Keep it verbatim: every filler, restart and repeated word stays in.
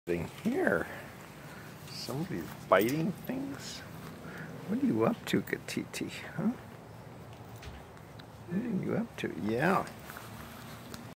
Thing here. Somebody's biting things. What are you up to, Gatiti? Huh? What are you up to? Yeah.